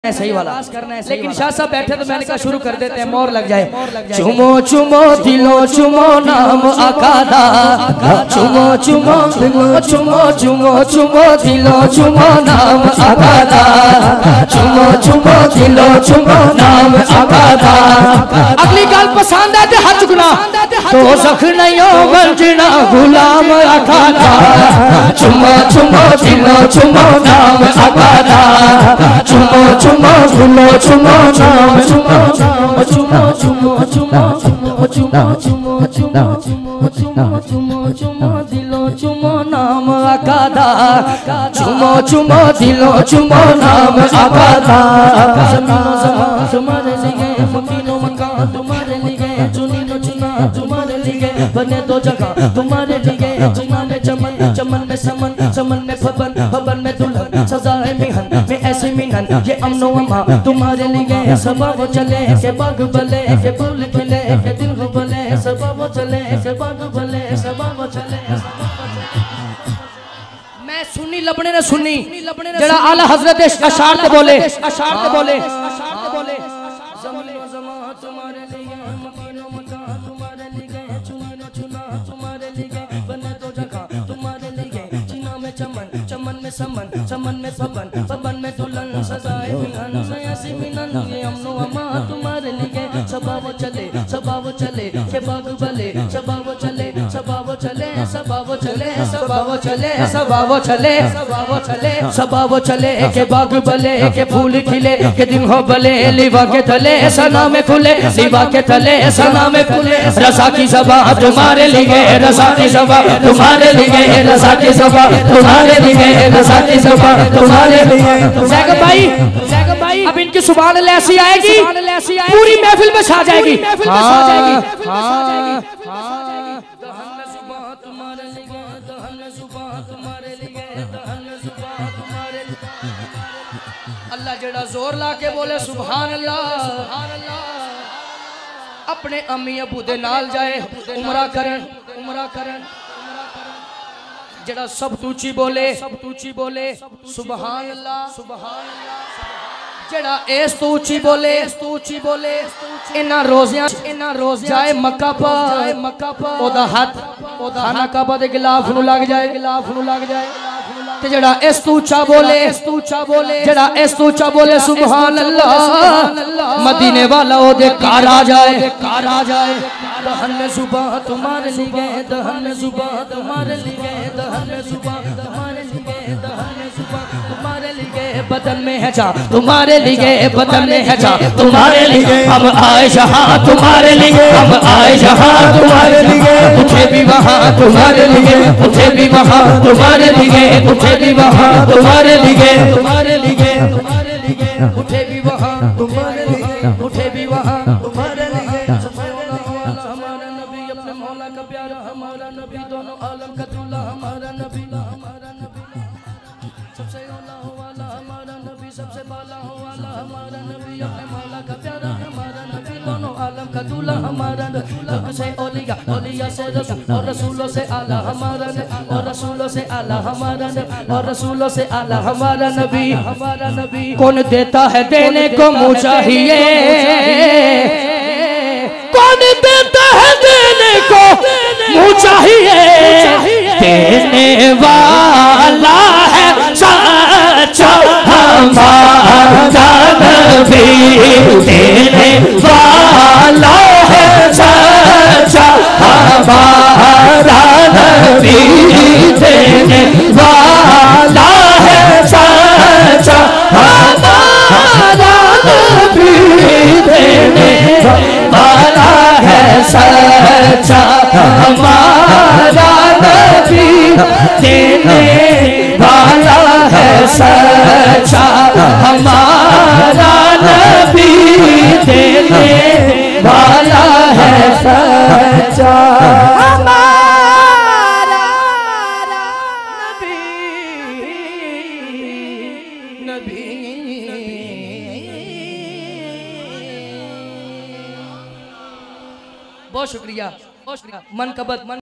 सही वाला लेकिन शाह साहब बैठे तो मैंने कहा शुरू कर देते हैं, मोर लग जाए। चुमो चुमो दिलो चुमो नाम अकादा, चुमो चुमो दिलो चुमो चुमो चुमो दिलो चुमो नाम अकादा, चुमो चुमो दिलो चुमो नाम अकादा। अगली गल पसंद है ते हाथ चुकना तो सख नहीं हो वंजना गुलाम अकादा, चुमो चुमो दिलो चुमो नाम अकादा, चुमो चुमो दिलो चुमो नाम चुमो चुमो चुमो चुमो चुमो चुमो चुमो चुमो चुमो चुमो चुमो दिलो चुमो नाम अकादा, चुमो चुमो दिलो चुमो नाम अकादा। तुम्हारे लिए मकीनो मकान तुम्हारे लिए चुनीनो चुना तुम्हारे लिए बने दो जगह तुम्हारे लिए, चुना में चमन चमन में समन समन में फबन फबन में दुल्हन सजाए मिहन में ऐसे मिनन ये अमनो अमा तुम्हारे लिए। सबा वो चले के बाग बले के फूल खिले के दिल को बले, सबा वो चले के बाग बले सबा वो चले। मैं सुन्नी लबने ने सुन्नी जरा आला हजरत अशार ते बोले अशार ते बोले जमीनो जमा तुम्हारे लिए मकीनो मकान तुम्हारे लिए चुनीनो चुना तुम्हारे लिए बने दो जगह तुम्हारे लिए, चीना में चमन चमन में समन समन में फबन फबन में दुल्हन सजाए मिलन ऐसी मिलन ये अमनो अमा तुम्हारे लिए। सबा वो चले के बाग बले सबा वो चले सबा वो चले सबा वो चले सबा वो चले सबा वो चले सबा वो चले सबा वो चले के बाग बले के फूल खिले के दिन हो बले लिवा के तले सना में खुले लिवा के तले सना में खुले। रसा की सभा तुम्हारे लिए रसा की सभा तुम्हारे लिए रसा की सभा तुम्हारे लिए रसा की सभा तुम्हारे लिए। जैकब भाई अब इनकी सुभान अल्लाह ऐसी आएगी पूरी महफिल में छा जाएगी। अल्लाह जेड़ा जोर ला के बोले सुभान अल्लाह, अपने अम्मी अबू दे नाल जाए उमरा करन जेड़ा सब तूची बोले सुभान अल्लाह सुभान अल्लाह, जेड़ा एस तो ऊंची बोले इना रोज़ियां जाए मक्का पा ओदा हाथ खाना काबा दे गिलाफ नु लग जाए ते जेड़ा एस तो ऊंचा जेड़ा एस तो ऊंचा बोले सुभान अल्लाह मदीने वाला ओदे घर आ जाए। दहन में जुबान तुम्हारे लिए दहन में जुबान तुम्हारे लिए दहन में जुबान तुम्हारे लिए दहन में जुबान तुम्हारे लिए बदन में है जा तुम्हारे लिए बदन में है जा तुम्हारे लिए। हम आए जहां तुम्हारे लिए हम आए जहां तुम्हारे लिए, उठे भी वहां तुम्हारे लिए उठे भी वहां तुम्हारे लिए उठे भी वहां तुम्हारे लिए उठे भी वहां तुम्हारे लिए उठे भी वहां तुम्हारे लिए। हमारा नबी अपने मौला का प्यारा हमारा नबी दोनों आलम का दूल्हा हमारा नबी सबसे औला वाला हमारा नबी सबसे बाला वाला हमारा नबी अपने मौला का प्यारा हमारा नबी दोनों आलम का दूल्हा हमारा नबी से औलिया से रसूल और रसूलों से आला हमारा नबी और रसूलों से आला हमारा नबी और रसूलों से आला हमारा नबी। कौन देता है देने को मुँह चाहिए, कौन देता है देने को मुँह चाहिए, देने वाला है सच्चा हमारा नबी, देने वाला है सच्चा हमारा नबी, देने वाला है सच्चा हमारा नबी, देने वाला है सच्चा हमारा नबी, देने वाला है सच्चा हमारा नबी, देने वाला है सच्चा हमारा नबी। बहुत शुक्रिया मन कबत मन